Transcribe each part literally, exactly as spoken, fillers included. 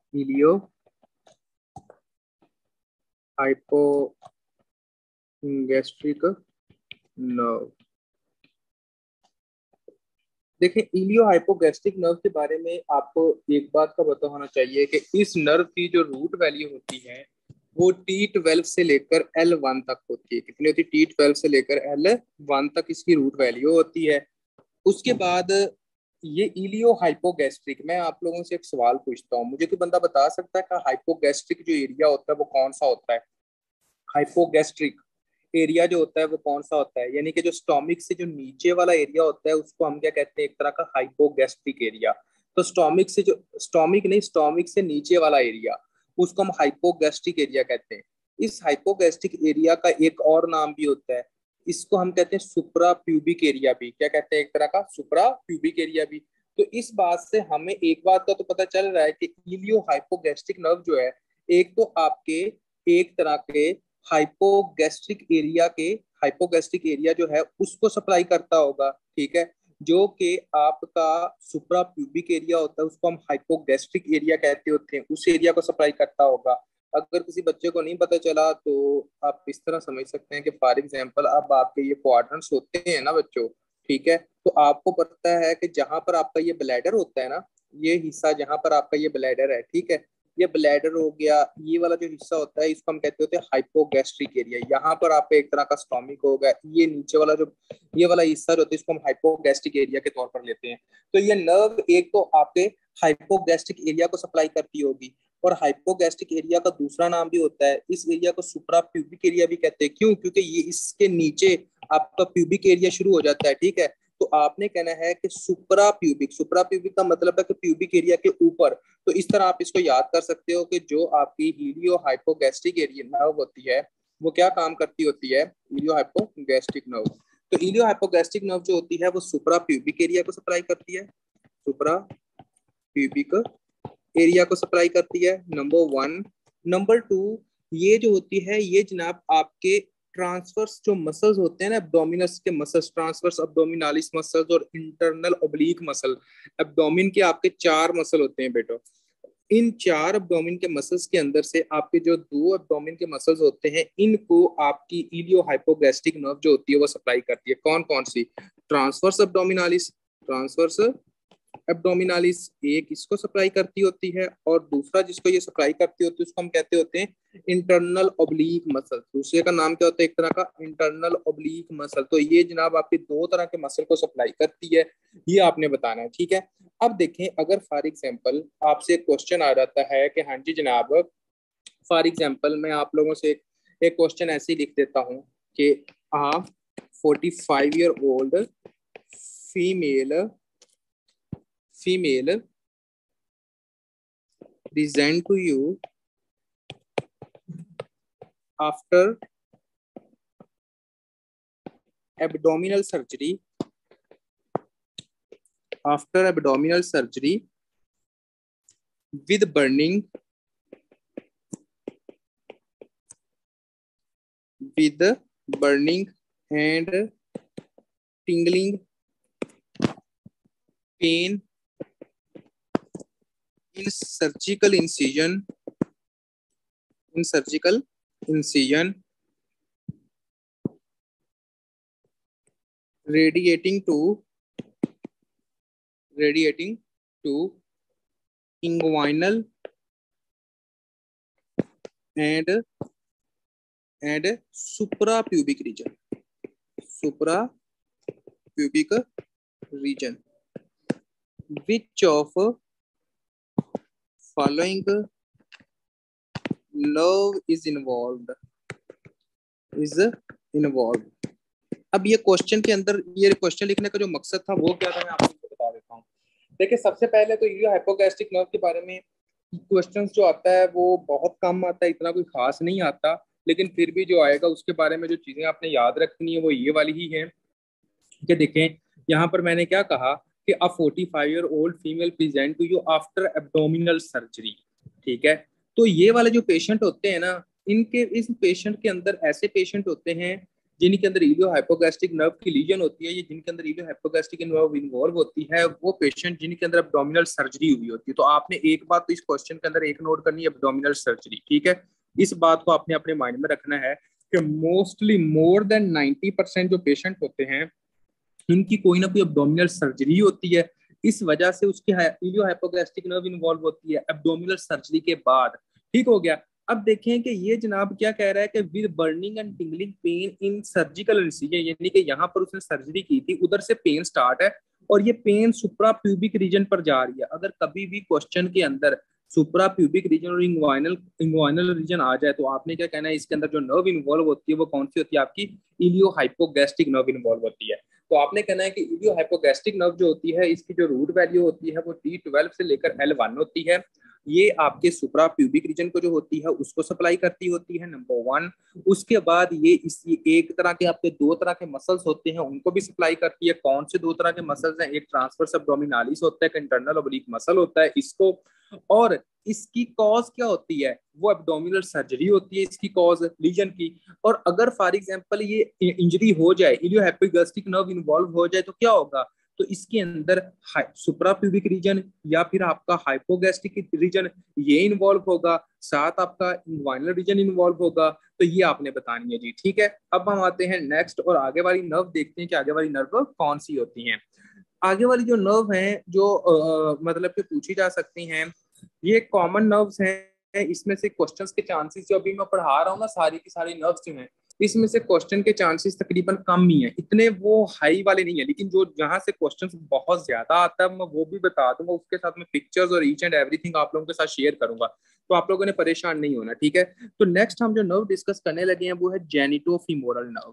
इलियो hypogastric nerve. देखिए, इलियो hypogastric nerve के बारे में आपको एक बात का पता होना चाहिए कि इस नर्व की जो रूट वैल्यू होती है वो टी ट्वेल्व से लेकर एल वन तक होती है। कितनी होती है? टी ट्वेल्व से लेकर एल वन तक इसकी रूट वैल्यू होती है। उसके बाद ये इलियो हाइपोगैस्ट्रिक, मैं आप लोगों से एक सवाल पूछता हूँ, मुझे कोई बंदा बता सकता है कि हाइपोगैस्ट्रिक जो एरिया होता है वो कौन सा होता है? हाइपोगैस्ट्रिक एरिया जो होता है वो कौन सा होता है? यानी कि जो स्टोमिक से जो नीचे वाला एरिया होता है उसको हम क्या कहते हैं? एक तरह का हाइपोगैस्ट्रिक एरिया। तो स्टोमिक से जो स्टोमिक नहीं स्टोमिक से नीचे वाला एरिया उसको हम हाइपोगैस्ट्रिक एरिया कहते हैं। इस हाइपोगैस्ट्रिक एरिया का एक और नाम भी होता है, इसको हम कहते हैं सुप्रा प्यूबिक एरिया भी। क्या कहते हैं? एक तरह का सुप्रा प्यूबिक एरिया भी। तो इस बात से हमें एक बात का तो पता चल रहा है कि इलियो हाइपोगैस्ट्रिक नर्व जो है एक तो आपके एक तरह के हाइपोगैस्ट्रिक एरिया के हाइपोगैस्ट्रिक एरिया जो है उसको सप्लाई करता होगा, ठीक है। जो कि आपका सुप्रा प्यूबिक एरिया होता है उसको हम हाइपोगैस्ट्रिक एरिया कहते होते हैं, उस एरिया को सप्लाई करता होगा। अगर किसी बच्चे को नहीं पता चला तो आप इस तरह समझ सकते हैं कि फॉर एग्जांपल अब आपके ये क्वाड्रेंट्स होते हैं ना बच्चों, ठीक है। तो आपको पता है कि जहां पर आपका ये ब्लैडर होता है ना, ये हिस्सा जहां पर आपका ये ब्लैडर है, ठीक है, ये ब्लैडर हो गया, ये वाला जो हिस्सा होता है इसको हम कहते होते हैं हाइपोगैस्ट्रिक एरिया। यहाँ पर आपका एक तरह का स्टोमिक होगा, ये नीचे वाला जो ये वाला हिस्सा जो होता है इसको हम हाइपोगैस्ट्रिक एरिया के तौर पर लेते हैं। तो ये नर्व एक तो आपके हाइपोगैस्ट्रिक एरिया को सप्लाई करती होगी, और हाइपोगैस्ट्रिक एरिया का दूसरा नाम भी होता है, इस एरिया को सुप्रा प्यूबिक एरिया भी कहते हैं। क्यों? क्योंकि ये इसके नीचे आपका प्यूबिक एरिया शुरू हो जाता है, ठीक है। तो आपने कहना है कि सुप्रा प्यूबिक, सुप्रा प्यूबिक का मतलब है कि प्यूबिक एरिया के ऊपर। तो इस तरह आप इसको याद कर सकते हो कि जो आपकी हीलियो हाइपोगैस्ट्रिक एरिया नर्व होती है वो क्या काम करती होती है? Ilio hypogastric nerve. तो हीलियो हाइपोगैस्ट्रिक नर्व जो होती है वो सुप्रा प्यूबिक एरिया को सप्लाई करती है, सुप्रा प्यूबिक एरिया को सप्लाई करती है, नंबर वन। नंबर टू, ये जो होती है ये जनाब आपके ट्रांसवर्स जो मसल्स होते हैं ना, एब्डोमिनस के मसल्स, ट्रांसवर्स अब्डोमिनालिस मसल्स और इंटरनल ओब्लिक मसल। एब्डोमिन के आपके चार मसल होते हैं बेटो। इन चार एब्डोमिन के मसल्स के अंदर से आपके जो दो एब्डोमिन के मसल्स होते हैं इनको आपकी इलियो हाइपोगैस्ट्रिक नर्व जो होती है वो सप्लाई करती है। कौन कौन सी? ट्रांसवर्स एब्डोमिनालिस, ट्रांसवर्स एब्डोमिनालिस एक इसको सप्लाई करती होती है, और दूसरा जिसको ये सप्लाई करती होती है उसको हम कहते होते हैं इंटरनल ओब्लिक मसल। दूसरे का नाम क्या होता है? एक तरह का इंटरनल ओब्लिक मसल। तो ये जनाब आपके दो तरह के मसल को सप्लाई करती है, ये आपने बताना है, ठीक है। अब देखें, अगर फॉर एग्जाम्पल आपसे एक क्वेश्चन आ जाता है कि हाँ जी जनाब, फॉर एग्जाम्पल मैं आप लोगों से एक क्वेश्चन ऐसे ही लिख देता हूँ कि a forty five year old female female present to you after abdominal surgery after abdominal surgery with burning with burning and tingling pain in surgical incision in surgical incision radiating to radiating to inguinal and and suprapubic region suprapubic region. Which of following nerve is involved is involved? अब ये question के अंदर ये question लिखने का जो मकसद था वो क्या था, मैं आपको बता देता हूँ। देखिए, सबसे पहले तो ये हाइपोगैस्ट्रिक नर्व के बारे में क्वेश्चंस जो आता है वो बहुत कम आता है, इतना कोई खास नहीं आता, लेकिन फिर भी जो आएगा उसके बारे में जो चीजें आपने याद रखनी है वो ये वाली ही है कि देखें यहाँ पर मैंने क्या कहा कि a forty five year old female present to you after abdominal surgery, ठीक है। तो ये वाले जो पेशेंट होते हैं ना, इनके इस पेशेंट के अंदर ऐसे पेशेंट होते हैं जिनके अंदर इलियो हाइपोगैस्ट्रिक नर्व की लीजन होती है, ये जिनके अंदर इलियो हाइपोगैस्ट्रिक नर्व इन्वॉल्व होती है, वो पेशेंट जिनके अंदर एब्डोमिनल सर्जरी हुई होती है। तो आपने एक बात तो इस क्वेश्चन के अंदर एक नोट करनी है, एब्डोमिनल सर्जरी, ठीक है। इस बात को आपने अपने माइंड में रखना है कि mostly more than ninety percent जो पेशेंट होते हैं इनकी कोई ना कोई एब्डोमिनल सर्जरी होती है। इस वजह से उसकी इलियो हाइपोगैस्ट्रिक नर्व इन्वॉल्व होती है एब्डोमिनल सर्जरी के बाद। ठीक हो गया। अब देखें कि ये जनाब क्या कह रहा है कि with burning and tingling pain in surgical incision, यानी कि यहाँ पर उसने सर्जरी की थी, उधर से पेन स्टार्ट है और ये पेन सुप्रा प्यूबिक रीजन पर जा रही है। अगर कभी भी क्वेश्चन के अंदर सुप्रा प्यूबिक रीजन और इंग्वाइनल इंग्वाइनल रीजन आ जाए तो आपने क्या कहना है, इसके अंदर जो नर्व इन्वॉल्व होती है वो कौन सी होती है, आपकी इलियो हाइपोगैस्ट्रिक नर्व इन्वॉल्व होती है। तो आपने कहना है कि इलियो हाइपोगैस्ट्रिक नर्व जो होती है इसकी जो रूट वैल्यू होती है वो टी ट्वेल्व से लेकर एल वन होती है। ये आपके सुप्रा प्यूबिक रीजन को जो होती है उसको सप्लाई करती होती है, नंबर वन। उसके बाद ये इस एक तरह के आपके दो तरह के मसल्स होते हैं उनको भी सप्लाई करती है। कौन से दो तरह के मसल्स हैं, एक ट्रांसवर्स एब्डोमिनालिस होता है, एक इंटरनल ओब्लिक मसल होता है इसको। और इसकी कॉज क्या होती है, वो एब्डोमिनल सर्जरी होती है इसकी कॉज लीजन की। और अगर फॉर एग्जांपल ये इंजरी हो जाए, इलियो हाइपोगैस्ट्रिक नर्व इन्वॉल्व हो जाए तो क्या होगा, तो इसके अंदर सुप्राप्यूबिक रीजन या फिर आपका हाइपोगैस्ट्रिक रीजन ये इन्वॉल्व होगा, साथ आपका इंग्वाइनल रीजन इन्वॉल्व होगा। तो ये आपने बतानी है जी, ठीक है। अब हम आते हैं नेक्स्ट और आगे वाली नर्व देखते हैं कि आगे वाली नर्व कौन सी होती हैं। आगे वाली जो नर्व हैं जो आ, मतलब कि पूछी जा सकती हैं, ये कॉमन नर्व्स हैं। इसमें से क्वेश्चंस के चांसेस जो अभी मैं पढ़ा रहा हूँ ना, सारी की सारी नर्व्स जो हैं इसमें से क्वेश्चन के चांसेस तकरीबन कम ही है, इतने वो हाई वाले नहीं है। लेकिन जो जहां से क्वेश्चंस बहुत ज्यादा आता है मैं वो भी बता दूंगा, उसके साथ में पिक्चर्स और ईच एंड एवरीथिंग आप लोगों के साथ शेयर करूंगा, तो आप लोगों ने परेशान नहीं होना, ठीक है। तो नेक्स्ट हम जो नर्व डिस्कस करने लगे हैं वो है जेनिटोफीमोरल नर्व।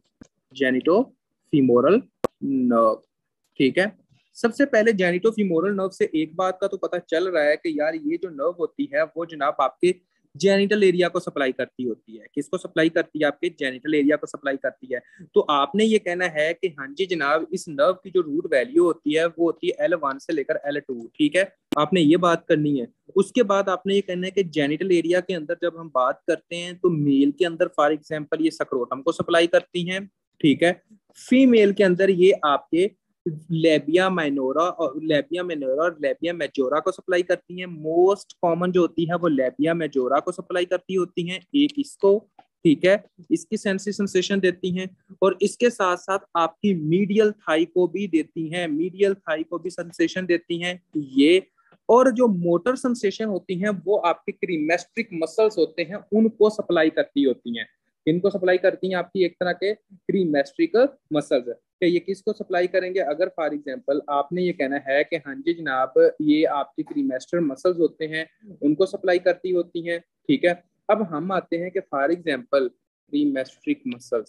जेनिटोफीमोरल नर्व, ठीक है। सबसे पहले जेनिटोफीमोरल नर्व से एक बात का तो पता चल रहा है कि यार ये जो नर्व होती है वो जनाब आपके जेनिटल एरिया को सप्लाई करती होती है। किसको सप्लाई करती है, आपके जेनिटल एरिया को सप्लाई करती है। तो आपने ये कहना है कि हाँ जी जनाब, इस नर्व की जो रूट वैल्यू होती है वो होती है एल वन से लेकर एल टू, ठीक है। आपने ये बात करनी है। उसके बाद आपने ये कहना है कि जेनिटल एरिया के अंदर जब हम बात करते हैं तो मेल के अंदर फॉर एग्जाम्पल ये सक्रोटम को सप्लाई करती हैं, ठीक है। फीमेल के अंदर ये आपके लेबिया माइनोरा और लेबिया माइनोरा और लेबिया मेजोरा को सप्लाई करती हैं। मोस्ट कॉमन जो होती है वो लेबिया मेजोरा को सप्लाई करती होती हैं, एक इसको, ठीक है। इसकी सेंसी सेंसेशन देती हैं और इसके साथ साथ आपकी मीडियल थाई को भी देती हैं, मीडियल थाई को भी सेंसेशन देती हैं ये। और जो मोटर सेंसेशन होती हैं वो आपके क्रीमेस्ट्रिक मसल्स होते हैं उनको सप्लाई करती होती हैं। इनको सप्लाई करती हैं आपकी एक तरह के क्रीमेस्ट्रिक मसल्स। कि ये किसको सप्लाई करेंगे, अगर फॉर एग्जांपल आपने ये कहना है कि हाँ जी जनाब ये आपकी क्रीमेस्टर मसल्स होते हैं उनको सप्लाई करती होती हैं, ठीक है। अब हम आते हैं कि फॉर एग्जांपल क्रीमेस्ट्रिक मसल्स,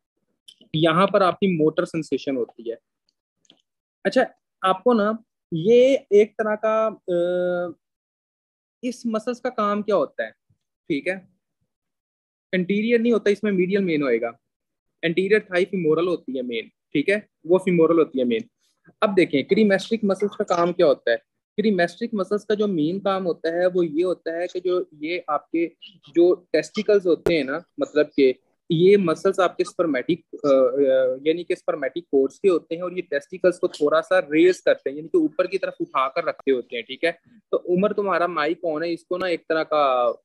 यहाँ पर आपकी मोटर सेंसेशन होती है। अच्छा, आपको ना ये एक तरह का आ, इस मसल्स का काम क्या होता है, ठीक है। एंटीरियर नहीं होता इसमें, मीडियल मेन होएगा। एंटीरियर थाई फीमोरल होती है मेन, ठीक है, वो फीमोरल होती है मेन। अब देखें क्रीमेस्ट्रिक मसल्स का काम क्या होता है। क्रीमेस्ट्रिक मसल्स का जो मेन काम होता है वो ये होता है कि जो ये आपके जो टेस्टिकल्स होते हैं ना, मतलब कि ये मसल्स आपके स्पर्मेटिक यानी कि स्पर्मेटिक कोर्स के होते हैं और ये टेस्टिकल्स को थोड़ा सा रेज करते हैं, यानी कि ऊपर की तरफ उठाकर रखते होते हैं, ठीक है। तो उमर तुम्हारा माइक ऑन है, इसको ना एक तरह का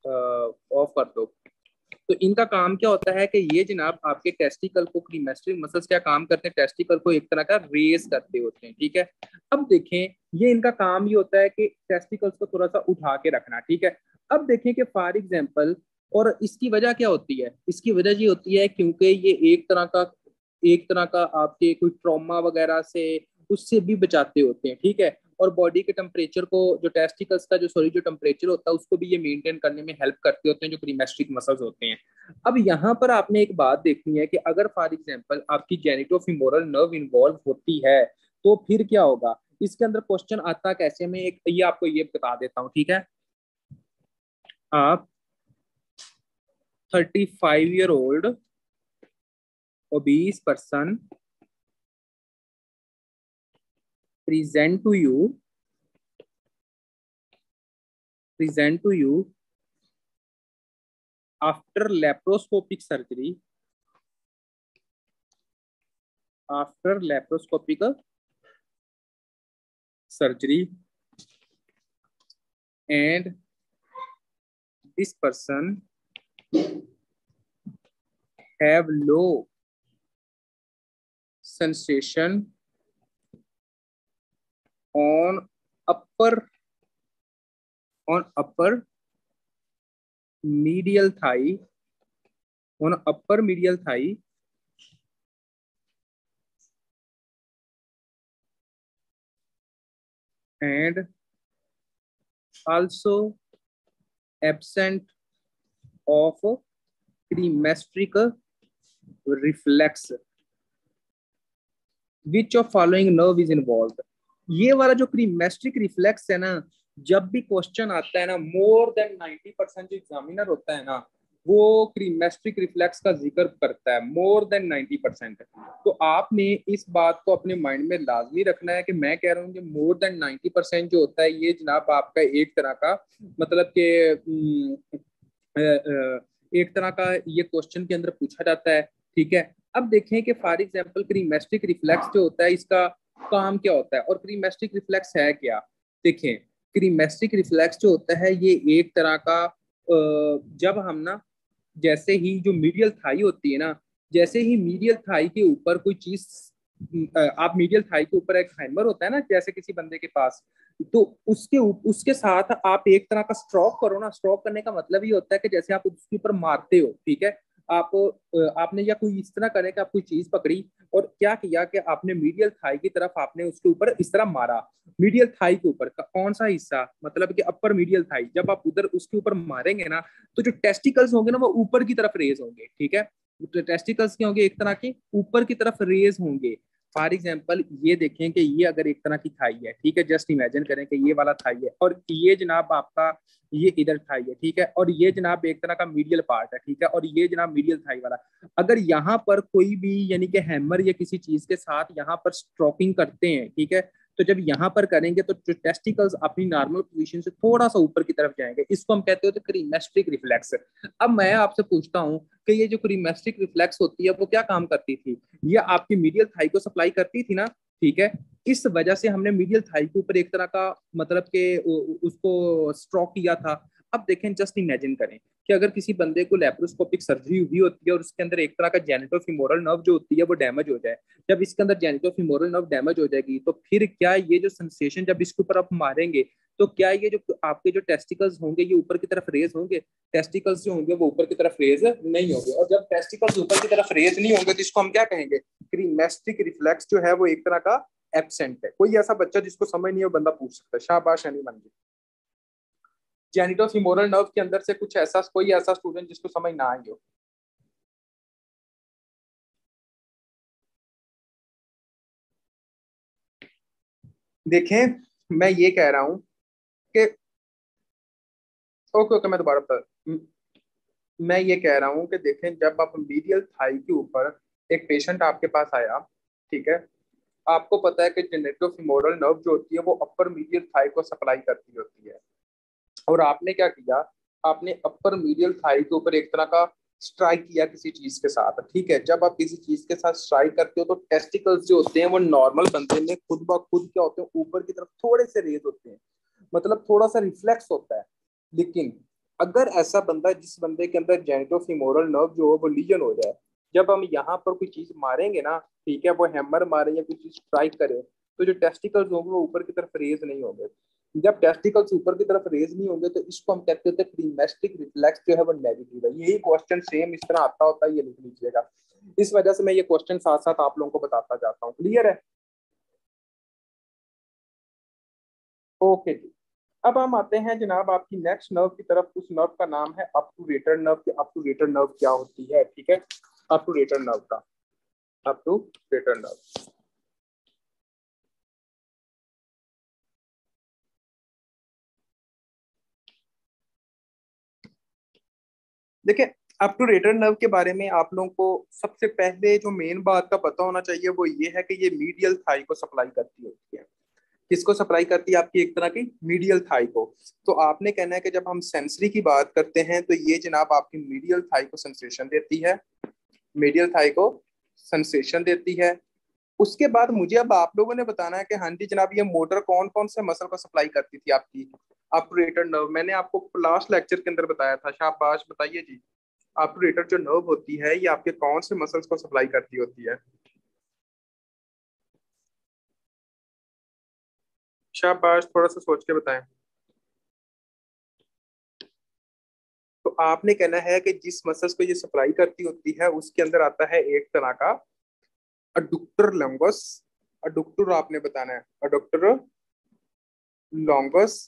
ऑफ कर दो। तो इनका काम क्या होता है कि ये जनाब आपके टेस्टिकल को, क्रीमेस्ट्रिक मसल्स क्या काम करते हैं, टेस्टिकल को एक तरह का रेस करते होते हैं, ठीक है। अब देखें ये इनका काम ये होता है कि टेस्टिकल्स को थोड़ा सा उठा के रखना, ठीक है। अब देखें कि फॉर एग्जांपल, और इसकी वजह क्या होती है, इसकी वजह ये होती है क्योंकि ये एक तरह का एक तरह का आपके कोई ट्रॉमा वगैरह से उससे भी बचाते होते हैं, ठीक है। और बॉडी के टेम्परेचर को, जो टेस्टिकल्स का जो सॉरी जो टेम्परेचर होता है उसको भी ये मेंटेन करने में हेल्प करते होते हैं, जो क्रीमेस्ट्रिक मसल्स होते हैं। अब यहाँ पर आपने एक बात देखनी है कि अगर फॉर एग्जांपल आपकी जेनिटोफीमोरल नर्व इन्वॉल्व होती है तो फिर क्या होगा, इसके अंदर क्वेश्चन आता कैसे, मैं एक ये आपको ये बता देता हूँ, ठीक है। आप thirty five year old obese person present to you present to you after laparoscopic surgery after laparoscopic surgery and this person have low sensation on upper on upper medial thigh on upper medial thigh and also absent of cremasteric reflex. Which of following nerve is involved? ये वाला जो क्रीमेस्ट्रिक reflex है ना, जब भी question आता है ना, मोर देन नाइंटी परसेंट जो एग्जामिनर होता है ना, वो क्रीमेस्ट्रिक रिफ्लेक्स का जिक्र करता है, मोर देन नाइंटी परसेंट। तो आपने इस बात को अपने माइंड में लाजमी रखना है कि मैं कह रहा हूँ कि मोर देन नाइंटी परसेंट जो होता है ये जनाब आपका एक तरह का मतलब के एक तरह का ये क्वेश्चन के अंदर पूछा जाता है। ठीक है, अब देखें कि फॉर एग्जांपल क्रीमेस्ट्रिक रिफ्लेक्स जो होता है इसका काम क्या होता है और क्रीमेस्ट्रिक रिफ्लेक्स है क्या। देखें, क्रीमेस्ट्रिक रिफ्लेक्स जो होता है ये एक तरह का जब हम ना जैसे ही जो मीडियल थाई होती है ना, जैसे ही मीडियल थाई के ऊपर कोई चीज आप मीडियल थाई के ऊपर एक हैमर होता है ना जैसे किसी बंदे के पास, तो उसके उसके साथ आप एक तरह का स्ट्रोक करो ना। स्ट्रोक करने का मतलब ये होता है कि जैसे आप उसके ऊपर मारते हो, ठीक है, आप आपने या कोई इस तरह करे कि आप कोई चीज पकड़ी और क्या किया कि आपने मीडियल थाई की तरफ आपने उसके ऊपर इस तरह मारा। मीडियल थाई के ऊपर कौन सा हिस्सा, मतलब कि अपर मीडियल थाई, जब आप उधर उसके ऊपर मारेंगे ना तो जो टेस्टिकल्स होंगे ना वो ऊपर की तरफ रेज होंगे। ठीक है, तो टेस्टिकल्स क्या होंगे, एक तरह के ऊपर की तरफ रेज होंगे। फॉर एग्जाम्पल ये देखें कि ये अगर एक तरह की थाई है, ठीक है, जस्ट इमेजिन करें कि ये वाला थाई है और ये जनाब आपका ये इधर थाई है, ठीक है, और ये जनाब एक तरह का मीडियल पार्ट है, ठीक है, और ये जनाब मीडियल थाई वाला। अगर यहाँ पर कोई भी यानी कि हैमर या किसी चीज के साथ यहाँ पर स्ट्रोकिंग करते हैं, ठीक है, तो जब यहाँ पर करेंगे तो टेस्टिकल्स अपनी नॉर्मल पोजीशन से थोड़ा सा ऊपर की तरफ जाएंगे, इसको हम कहते हैं क्रीमेस्ट्रिक रिफ्लेक्स। अब मैं आपसे पूछता हूँ कि ये जो क्रीमेस्ट्रिक रिफ्लेक्स होती है वो क्या काम करती थी, ये आपकी मीडियल थाई को सप्लाई करती थी ना, ठीक है, इस वजह से हमने मीडियल थाई के ऊपर एक तरह का मतलब के उसको स्ट्रोक किया था। अब देखें, जस्ट इमेजिन करें कि अगर किसी बंदे को लेप्रोस्कोपिक सर्जरी हुई होती है और उसके अंदर एक तरह का जेनिटोफीमोरल नर्व जो होती है वो डैमेज हो जाए, जब इसके अंदर जेनिटोफीमोरल नर्व डैमेज हो जाएगी तो फिर क्या ये जो सेंसेशन जब इसके ऊपर आप मारेंगे तो क्या ये जो आपके जो टेस्टिकल्स होंगे ये ऊपर की तरफ रेज होंगे? टेस्टिकल्स जो होंगे वो ऊपर की तरफ रेज नहीं होंगे, और जब टेस्टिकल्स ऊपर की तरफ रेज नहीं होंगे तो इसको हम क्या कहेंगे, क्रीमेस्ट्रिक रिफ्लेक्स जो है वो एक तरह का एब्सेंट है। कोई ऐसा बच्चा जिसको समझ नहीं हो बंदा पूछ सकता है, शाबाश यानी मान जेनिटोफीमोरल नर्व के अंदर से कुछ ऐसा, कोई ऐसा स्टूडेंट जिसको समझ ना आई हो। देखें, मैं ये कह रहा हूं कि ओके ओके मैं दोबारा बता मैं ये कह रहा हूं कि देखें, जब आप मीडियल थाई के ऊपर एक पेशेंट आपके पास आया, ठीक है, आपको पता है कि जेनिटोफीमोरल नर्व जो होती है वो अपर मीडियल थाई को सप्लाई करती होती है, और आपने क्या किया, आपने अपर मीडियल थाई के ऊपर एक तरह का स्ट्राइक किया किसी चीज के साथ, ठीक है। जब आप किसी चीज के साथ स्ट्राइक करते हो तो टेस्टिकल्स जो होते हैं वो नॉर्मल बंदे में खुद ब खुद क्या होते हैं, ऊपर की तरफ थोड़े से रेज होते हैं, मतलब थोड़ा सा रिफ्लेक्स होता है। लेकिन अगर ऐसा बंदा जिस बंदे के अंदर जेनिटोफीमोरल नर्व जो है वो लीजन हो जाए, जब हम यहाँ पर कोई चीज मारेंगे ना, ठीक है, वो हैमर मारे या कोई चीज स्ट्राइक करे, तो जो टेस्टिकल्स होंगे वो ऊपर की तरफ रेज नहीं होंगे। जब टेस्टिकल्स ऊपर की तरफ रेज नहीं होंगे तो इसको हम कहते हैं क्रीमेस्ट्रिक रिफ्लेक्स जो है वो नेगेटिव है। यही क्वेश्चन सेम इस तरह आता होता है, ये लिख लीजिएगा। इस वजह से मैं ये क्वेश्चन साथ साथ आप लोगों को बताता जाता हूँ। क्लियर है? ओके जी। अब हम आते हैं जनाब आपकी नेक्स्ट नर्व की तरफ। उस नर्व का नाम है अपटूरेटर नर्व। की अपटूरेटर नर्व क्या होती है, ठीक है, अपटूरेटर नर्व का अपटूरेटर नर्व। देखिए, अपटूरेटर नर्व के बारे में आप लोगों को सबसे पहले जो मेन बात का पता होना चाहिए वो ये है कि ये मीडियल थाई को सप्लाई करती होती है। किसको सप्लाई करती है? आपकी एक तरह की मीडियल थाई को। तो आपने कहना है कि जब हम सेंसरी की बात करते हैं तो ये जनाब आपकी मीडियल थाई को सेंसेशन देती है, मीडियल थाई को सेंसेशन देती है। उसके बाद मुझे अब आप लोगों ने बताना है कि हाँ जी जनाब ये मोटर कौन कौन से मसल को सप्लाई करती थी आपकी ऑपरेटर नर्व। मैंने आपको लास्ट लेक्चर के अंदर बताया था। शाबाश बताइए जी, ऑपरेटर जो नर्व होती है ये आपके कौन से मसल्स को सप्लाई करती होती है? शाबाश, थोड़ा सा सोच के बताएं। तो आपने कहना है कि जिस मसल्स को ये सप्लाई करती होती है उसके अंदर आता है एक तरह का अडुक्टर लॉन्गस। अडुक्टर आपने बताना है, अडुक्टर लॉन्गस।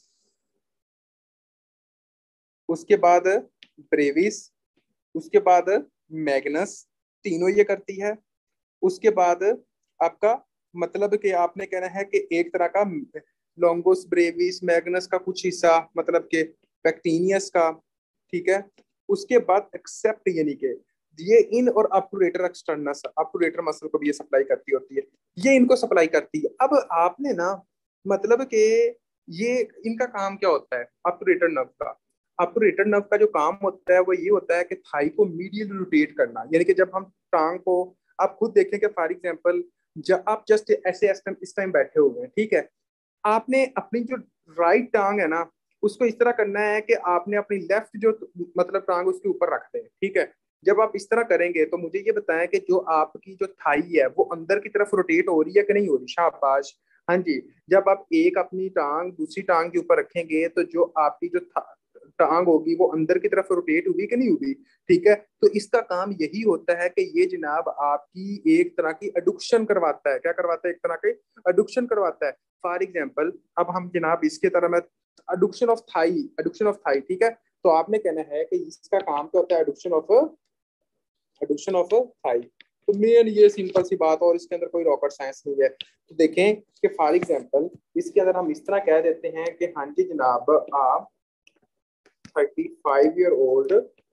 उसके बाद ब्रेविस। उसके बाद मैग्नस। तीनों ये करती है। उसके बाद आपका मतलब कि आपने कहना है कि एक तरह का लॉन्गोस ब्रेविस मैग्नस का कुछ हिस्सा मतलब के पैक्टिनियस का, ठीक है। उसके बाद एक्सेप्ट यानी कि ये इन और अपटूरेटर एक्सटर्नस अपटूरेटर मसल को भी ये सप्लाई करती होती है। ये इनको सप्लाई करती है। अब आपने ना मतलब कि ये इनका काम क्या होता है अपटूरेटर नर्व का? अपटूरेटर नर्व का जो काम होता है वो ये होता है कि थाई को मीडियल रोटेट करना, यानी कि जब हम टांग को, आप खुद देखें कि फॉर एग्जांपल जब आप जस्ट ऐसे इस टाइम इस टाइम बैठे हुए हैं, ठीक है, आपने अपनी जो राइट टांग है ना उसको इस तरह करना है कि आपने अपनी लेफ्ट जो मतलब टांग उसके ऊपर रखते हैं, ठीक है। जब आप इस तरह करेंगे तो मुझे ये बताएं कि जो आपकी जो थाई है वो अंदर की तरफ रोटेट हो रही है कि नहीं हो रही? शाबाश, हाँ जी। जब आप एक अपनी टांग दूसरी टांग के ऊपर रखेंगे तो जो आपकी जो टांग होगी वो अंदर की तरफ रोटेट होगी कि नहीं होगी? ठीक है, तो इसका काम यही होता है कि ये जनाब आपकी एक तरह की अडुक्शन करवाता है। क्या करवाता है? एक तरह के अडुक्शन करवाता है। फॉर एग्जाम्पल अब हम जनाब इसके तरह में adduction of thigh, adduction of thigh, ठीक है। तो आपने कहना है कि इसका काम क्या होता है? Adduction of adduction of thigh. तो मेन ये सिंपल सी बात और इसके अंदर कोई रॉकेट साइंस नहीं है। तो देखें कि फॉर एग्जाम्पल इसके अंदर हम इस तरह कह देते हैं कि हाँ जी जनाब आप thirty five year old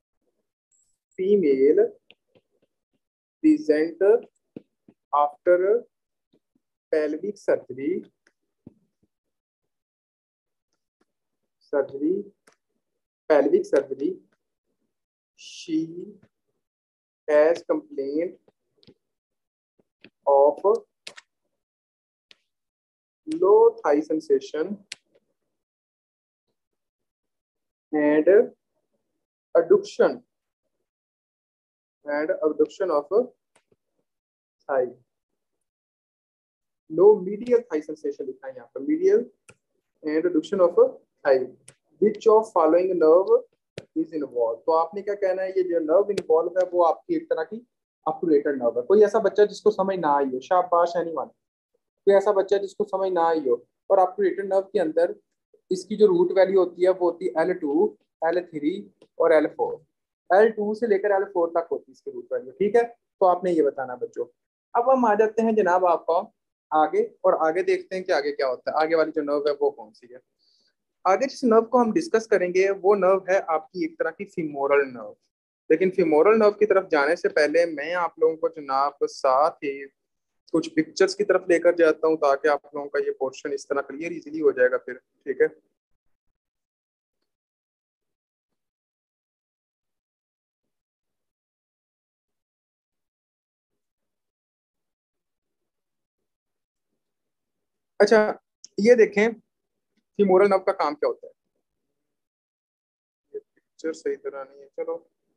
female present after pelvic surgery surgery pelvic surgery she has complaint of low thigh sensation and adduction and abduction of thigh. Low medial thigh sensation लिखना है यहाँ पर, medial and adduction of thigh. Which of following nerve is involved? तो आपने क्या कहना है? ये जो nerve involved है वो आपकी एक तरह की अपटूरेटर नर्व है। कोई ऐसा बच्चा जिसको समझ ना आई हो? शाबाश एनीवन। कोई ऐसा बच्चा जिसको समझ ना आई हो? और अपटूरेटर नर्व के अंदर इसकी जो रूट वैल्यू होती है वो होती है एल टू, एल थ्री और एल फोर। एल टू से लेकर एल फोर तक होती है इसकी रूट वैल्यू, ठीक है। तो आपने ये बताना बच्चों। अब हम आ जाते हैं जनाब आपका आगे, और आगे देखते हैं कि आगे क्या होता है। आगे वाली जो नर्व है वो कौन सी है? आगे जिस नर्व को हम डिस्कस करेंगे वो नर्व है आपकी एक तरह की फीमोरल नर्व। लेकिन फीमोरल नर्व की तरफ जाने से पहले मैं आप लोगों को जनाब साथ ही कुछ पिक्चर्स की तरफ लेकर जाता हूँ ताकि आप लोगों का ये पोर्शन इस तरह क्लियर इजीली हो जाएगा फिर, ठीक है। अच्छा, ये देखें फीमोरल नर्व का काम क्या होता है। ये पिक्चर सही तरह नहीं है, चलो।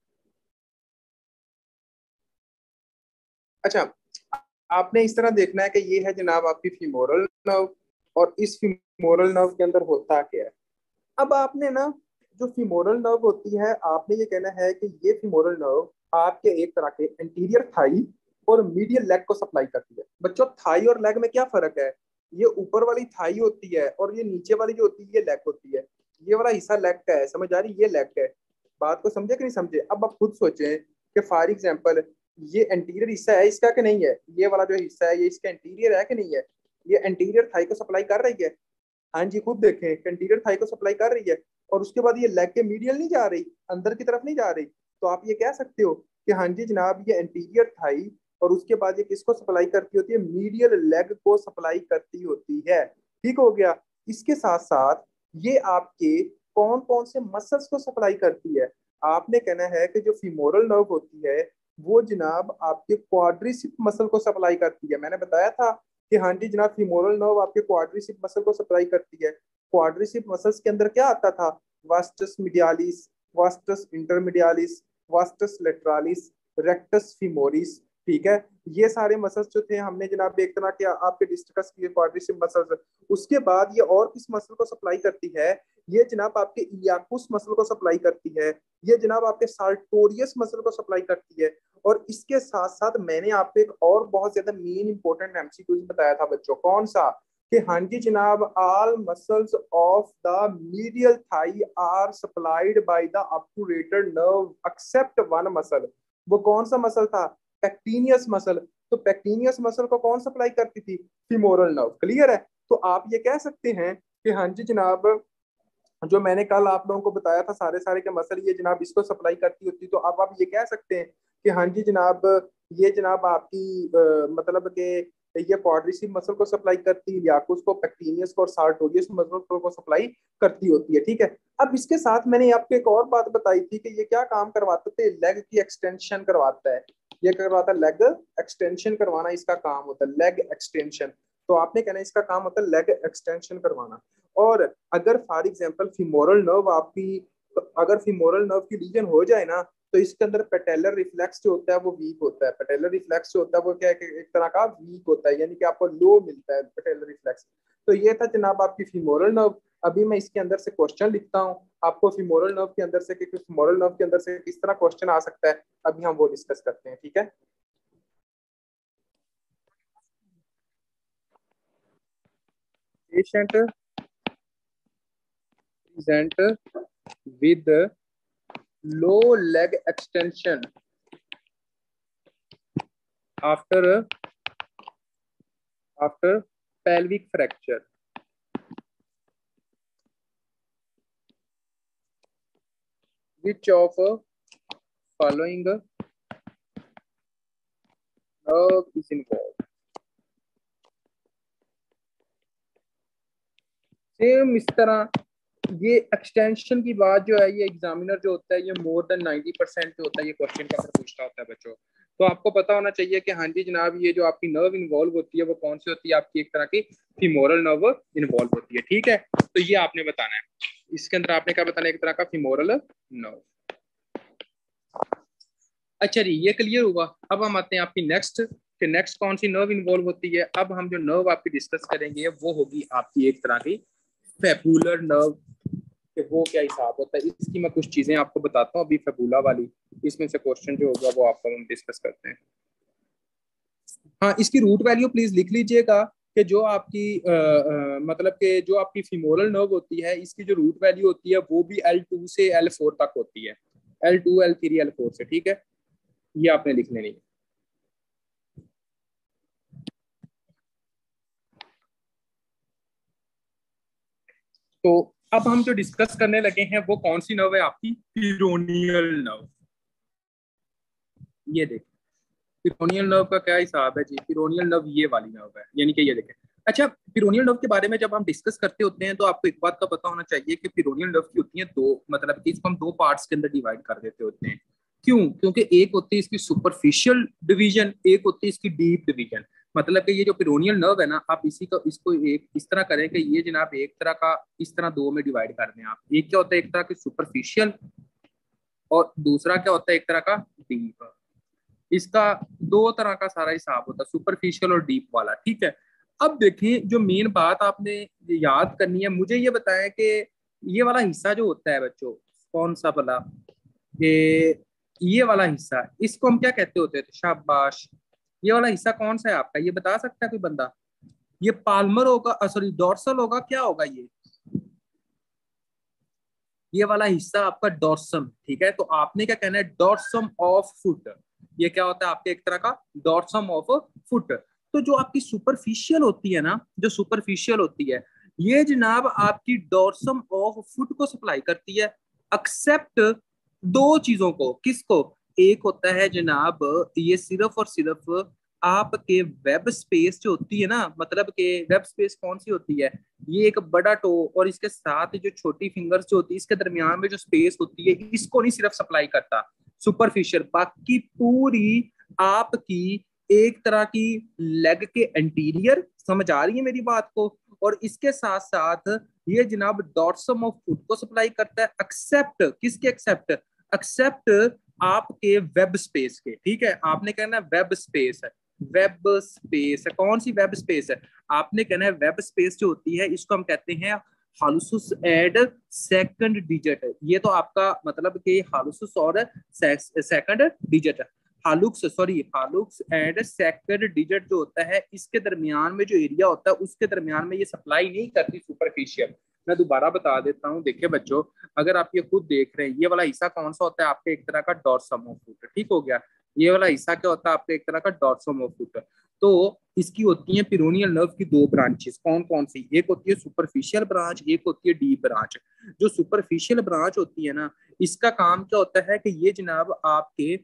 अच्छा, आपने इस तरह देखना है कि ये है जनाब आपकी फीमोरल नर्व, और इस फीमोरल नर्व के अंदर होता क्या है। अब आपने ना जो फीमोरल नर्व होती है आपने ये कहना है कि ये फीमोरल नर्व आपके एक तरह के एंटीरियर थाई और मीडियल लेग को सप्लाई करती है। बच्चों थाई और लेग में क्या फर्क है? ये ऊपर वाली थाई होती है और ये नीचे वाली जो होती है ये लेग होती है। ये वाला हिस्सा लेग का है, समझ आ रही? ये लेग का है। बात को समझे कि नहीं समझे? अब आप खुद सोचें कि फॉर एग्जाम्पल ये एंटीरियर हिस्सा है इसका कि नहीं है? ये वाला जो हिस्सा है ये इसका एंटीरियर है कि नहीं है? ये एंटीरियर थाई को सप्लाई कर रही है। हाँ जी, खुद देखें एंटीरियर थाई को सप्लाई कर रही है। और उसके बाद ये लेग के मीडियल नहीं जा रही, अंदर की तरफ नहीं जा रही। तो आप ये कह सकते हो कि हाँ जी जनाब ये एंटीरियर थाई और उसके बाद ये किसको सप्लाई करती होती है? मीडियल लेग को सप्लाई करती होती है। ठीक हो गया। इसके साथ साथ ये आपके कौन कौन से मसल्स को सप्लाई करती है? आपने कहना है कि जो फीमोरल नर्व होती है वो जनाब आपके क्वाड्रिसिप मसल को सप्लाई करती है। मैंने बताया था कि हाँ जी जनाब फीमोरल नर्व आपके क्वाड्रिसिप मसल को सप्लाई करती है। क्वाड्रिसिप मसल्स के अंदर क्या आता था, vastus medialis, vastus intermedialis, vastus lateralis, rectus femoris. ठीक है, ये सारे मसल्स जो थे हमने जनाब एक तरह के आपके डिस्कस किए क्वाड्रिसिप मसल्स। उसके बाद ये और किस मसल को सप्लाई करती है, ये जनाब आपके इलियाकुस मसल को सप्लाई करती है, ये जनाब आपके सार्टोरियस मसल को सप्लाई करती है। और इसके साथ साथ मैंने आपको एक और बहुत ज्यादा मेन इंपॉर्टेंट एमसीक्यू बताया था बच्चों, कौन सा, कि हाँ जी जनाब all muscles of the medial thigh are supplied by the obturator nerve except one muscle. वो कौन सा मसल था, पेक्टिनियस मसल। तो पेक्टिनियस मसल को कौन सप्लाई करती थी, फीमोरल नर्व। क्लियर है। तो आप ये कह सकते हैं कि हाँ जी जनाब जो मैंने कल आप लोगों को बताया था सारे सारे के मसल ये जनाब इसको सप्लाई करती होती। तो अब आप ये कह सकते हैं कि हाँ जी जनाब ये जनाब आपकी आ, मतलब कि ये क्वाड्रिसिप मसल को सप्लाई करती है, याकुस को, पेक्टिनियस को और सार्टोरियस मसल को सप्लाई करती होती है। ठीक है। अब इसके साथ मैंने आपको एक और बात बताई थी कि ये क्या काम करवाते थे, लेग की एक्सटेंशन करवाता है। ये करवाता है लेग एक्सटेंशन करवाना, इसका काम होता है लेग एक्सटेंशन। तो आपने कहना इसका काम होता है लेग एक्सटेंशन करवाना। और अगर फॉर एग्जांपल फीमोरल नर्व आपकी, अगर फीमोरल नर्व की लीजन हो जाए ना, तो इसके अंदर पेटेलर रिफ्लेक्स जो होता है वो वीक होता है। पेटेलर रिफ्लेक्स जो होता है वो क्या है, एक तरह का वीक होता है, यानी कि आपको लो मिलता है पेटेलर रिफ्लेक्स। तो ये था जनाब आपकी फीमोरल नर्व। अभी मैं इसके अंदर से क्वेश्चन लिखता हूँ आपको फीमोरल नर्व के अंदर से, कि फीमोरल नर्व के अंदर से किस तरह क्वेश्चन आ सकता है, अभी हम वो डिस्कस करते हैं। ठीक है। Patient present with low leg extension after after pelvic fracture. Which of following nerve is involved? Same इस तरह ये एक्सटेंशन की बात जो है, ये एग्जामिनर जो होता है ये मोर देन नाइंटी परसेंट जो होता है ये क्वेश्चन का पूछता होता है बच्चों। तो आपको पता होना चाहिए कि हाँ जी जनाब ये जो आपकी नर्व इन्वॉल्व होती है वो कौन सी होती है, आपकी एक तरह की फीमोरल नर्व इन्वॉल्व होती है। ठीक है। तो ये आपने बताना है, इसके अंदर आपने क्या बताना है, एक तरह का फीमोरल नर्व। अच्छा जी ये क्लियर हुआ। अब हम आते हैं आपकी नेक्स्ट, कि नेक्स्ट कौन सी नर्व इन्वॉल्व होती है। अब हम जो नर्व आपकी डिस्कस करेंगे वो होगी आपकी एक तरह की फेपुलर नर्व, कि वो क्या हिसाब होता है। इसकी मैं कुछ चीजें आपको बताता हूँ अभी फेबुला वाली, इसमें से क्वेश्चन जो होगा वो आपको हम डिस्कस करते हैं। हाँ इसकी रूट वैल्यू प्लीज लिख लीजिएगा, कि जो आपकी आ, आ, मतलब कि जो आपकी फीमोरल नर्व होती है इसकी जो रूट वैल्यू होती है वो भी एल टू से एल फोर तक होती है, L two L three L four से। ठीक है, ये आपने लिख लेनी है। तो अब हम जो डिस्कस करने लगे हैं वो कौन सी नर्व है, आपकी पीरोनियल नर्व। ये देखिए पीरोनियल नर्व का क्या हिसाब है जी, पीरोनियल नर्व ये वाली नर्व है, यानी कि ये देखें। अच्छा पीरोनियल नर्व के बारे में जब हम डिस्कस करते होते हैं तो आपको एक बात का पता होना चाहिए कि पीरोनियल नर्व की होती है दो, मतलब कि इसको हम दो पार्ट्स के अंदर डिवाइड कर देते होते हैं। क्यों? क्योंकि एक होती है इसकी सुपरफिशियल डिवीजन, एक होती है इसकी डीप डिवीजन। मतलब कि ये जो पीरोनियल नर्व है ना, आप इसी का इसको एक इस तरह करें कि ये जनाब एक तरह का इस तरह दो में डिवाइड कर दें आप। एक क्या होता है, एक तरह की सुपरफिशियल, और दूसरा क्या होता है एक तरह का डीप। इसका दो तरह का सारा हिसाब होता है, सुपरफिशियल और डीप वाला। ठीक है। अब देखिए जो मेन बात आपने याद करनी है, मुझे ये बताएं कि ये वाला हिस्सा जो होता है बच्चों, कौन सा वाला, ये ये वाला हिस्सा, इसको हम क्या कहते होते हैं, तो शाबाश, ये वाला हिस्सा कौन सा है आपका, ये बता सकता है कोई बंदा? ये पाल्मर होगा, सॉरी डोर्सल होगा, क्या होगा ये ये वाला हिस्सा आपका डॉर्सम। ठीक है, तो आपने क्या कहना है, डॉर्सम ऑफ फुट। ये क्या होता है आपके एक तरह का डॉर्सम ऑफ फुट। तो जो आपकी सुपरफिशियल होती है ना, जो सुपरफिशियल होती है ये जनाब आपकी डॉर्सम ऑफ फुट को सप्लाई करती है, एक्सेप्ट दो चीजों को। किसको? एक होता है जनाब ये सिर्फ और सिर्फ आपके वेब स्पेस जो होती है ना, मतलब के वेब स्पेस कौन सी होती है, ये एक बड़ा टो और इसके साथ जो छोटी फिंगर्स जो होती है इसके दरमियान में जो स्पेस होती है, इसको नहीं सिर्फ सप्लाई करता। सुपरफिशियल, बाकी पूरी आपकी एक तरह की लेग के एंटीरियर, समझ आ रही है मेरी बात को, और इसके साथ साथ ये जनाब डॉर्सम ऑफ फुट को सप्लाई करता है, एक्सेप्ट किसके, एक्सेप्ट एक्सेप्ट आपके वेब स्पेस के। ठीक है, आपने कहना है वेब स्पेस है, वेब स्पेस है, कौन सी वेब स्पेस है, आपने कहना है वेब स्पेस जो होती है इसको हम कहते हैं हालुसुस एड सेकंड डिजिट। ये तो आपका मतलब कि हालुसुस और second digit, hallux sorry hallux and second digit जो होता है इसके दरमियान में जो एरिया होता है उसके दरमियान में ये सप्लाई नहीं करती सुपरफिशियल। मैं दोबारा बता देता हूँ, देखिए बच्चों, अगर आप ये खुद देख रहे हैं, ये वाला हिस्सा कौन सा होता है आपके, एक तरह का डॉर्सम ऑफ फुट, ठीक हो गया, ये वाला हिस्सा क्या होता है आपका, एक तरह का डॉर्सम ऑफ फुट। तो इसकी होती है पिरोनियल नर्व की दो ब्रांचेस, कौन कौन सी, एक होती है सुपरफिशियल ब्रांच, एक होती है डीप ब्रांच। जो सुपरफिशियल ब्रांच होती है ना, इसका काम क्या होता है कि ये जनाब आपके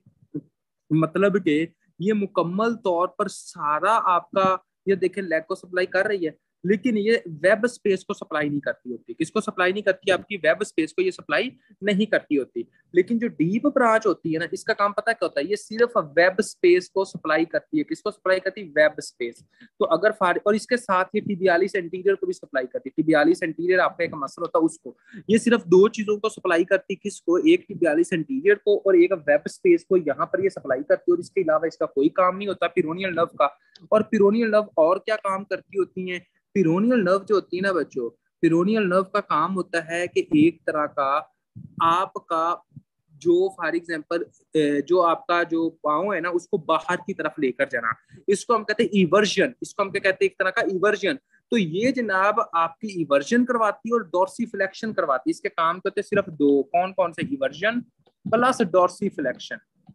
मतलब के ये मुकम्मल तौर पर सारा आपका ये देखें लेग को सप्लाई कर रही है, लेकिन ये वेब स्पेस को सप्लाई नहीं करती होती। किसको सप्लाई नहीं करती, आपकी वेब स्पेस को ये सप्लाई नहीं करती होती। लेकिन जो डीप ब्रांच होती है ना, इसका काम पता क्या होता है, ये सिर्फ वेब स्पेस को सप्लाई करती है। किसको सप्लाई करती है, वेब स्पेस। तो अगर फार और इसके साथ ही टिबियालिस एंटीरियर को भी सप्लाई करती है। टिबियालिस एंटीरियर आपका एक मसल होता है उसको, ये सिर्फ दो चीजों को सप्लाई करती है, किसको, एक टिबियालिस एंटीरियर को और एक वेब स्पेस को, यहाँ पर ये सप्लाई करती है, और इसके अलावा इसका कोई काम नहीं होता पिरोनियल नर्व का। और पिरोनियल नर्व और क्या काम करती होती है, पिरोनियल नर्व जो होती है ना बच्चों, पिरोनियल नर्व का काम होता है कि एक तरह का आपका जो फॉर एग्जांपल जो आपका जो पाँव है ना उसको बाहर की तरफ लेकर जाना, इसको हम कहते हैं इवर्जन, इसको हम क्या कहते हैं, एक तरह का इवर्जन। तो ये जनाब आपकी इवर्जन करवाती है और डॉर्सीफ्लेक्शन करवाती है। इसके काम करते सिर्फ दो, कौन कौन से, इवर्जन प्लस डॉर्सीफ्लेक्शन।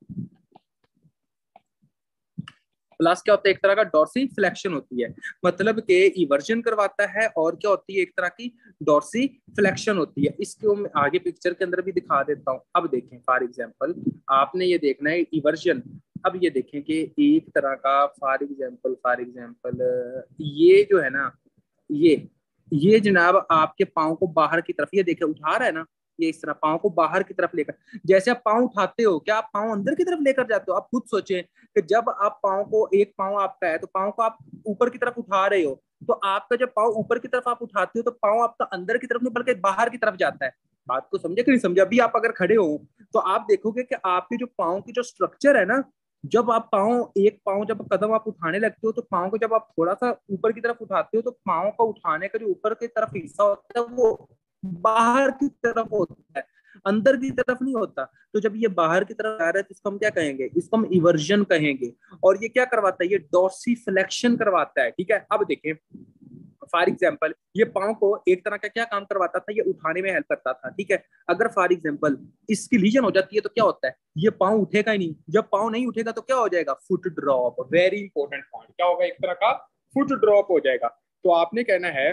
प्लस क्या होता है, एक तरह का डॉर्सी फ्लेक्शन होती है, मतलब के इवर्जन करवाता है, और क्या होती है, एक तरह की डॉर्सी फ्लेक्शन होती है। इसको मैं आगे पिक्चर के अंदर भी दिखा देता हूँ। अब देखें फॉर एग्जांपल, आपने ये देखना है इवर्जन। अब ये देखें कि एक तरह का फॉर एग्जांपल फॉर एग्जांपल ये जो है ना, ये ये जनाब आपके पाँव को बाहर की तरफ ये देखे उठा रहा है ना, ये इस तरह पाँव को बाहर की तरफ लेकर, जैसे आप पाँव उठाते हो, क्या आप पाँव अंदर की तरफ लेकर जाते हो? आप खुद सोचें कि जब आप पाँव को, एक पाँव आपका है तो पाँव को आप ऊपर की तरफ उठा रहे हो, तो आपका जब पाँव ऊपर की तरफ आप उठाते हो तो पाँव आपका अंदर की तरफ नहीं बल्कि बाहर की तरफ जाता है। बात को समझे कि नहीं समझे? अभी आप अगर खड़े हो तो आप देखोगे कि आपके जो पाँव की जो स्ट्रक्चर है ना, जब आप पाँव एक पाँव जब कदम आप उठाने लगते हो तो पाँव को जब आप थोड़ा सा ऊपर की तरफ उठाते हो तो पाँव का उठाने का जो ऊपर की तरफ हिस्सा होता है वो बाहर की तरफ होता है, अंदर की तरफ नहीं होता। तो जब ये बाहर की तरफ आ रहा है तो इसको हम क्या कहेंगे, इसको हम इवर्जन कहेंगे। और ये क्या करवाता है, ये डॉर्सीफ्लेक्शन करवाता है। ठीक है, अब देखें फॉर एग्जांपल ये पाँव को एक तरह का क्या काम करवाता था, ये उठाने में हेल्प करता था। ठीक है, अगर फॉर एग्जांपल इसकी लीजन हो जाती है तो क्या होता है, ये पाँव उठेगा ही नहीं। जब पाँव नहीं उठेगा तो क्या हो जाएगा, foot drop. Very important point, क्या होगा, एक तरह का फुट ड्रॉप हो जाएगा। तो आपने कहना है